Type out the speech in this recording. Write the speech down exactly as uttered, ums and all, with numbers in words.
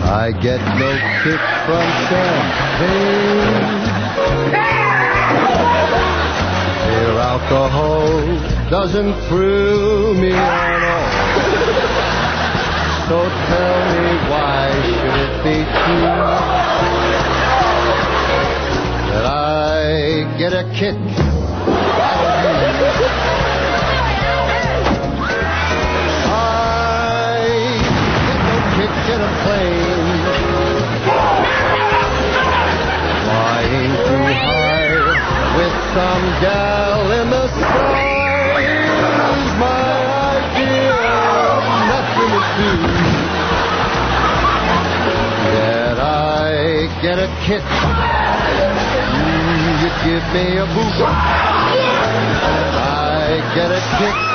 I get no kick from champagne. Pure alcohol doesn't thrill me at all. So tell me, why should it be true that I get a kick out of you? I get no kick in a plane, flying too high with some gal in the sky is my idea of nothing to do. Yet I get a kick. Mm, you give me a boot. I get a kick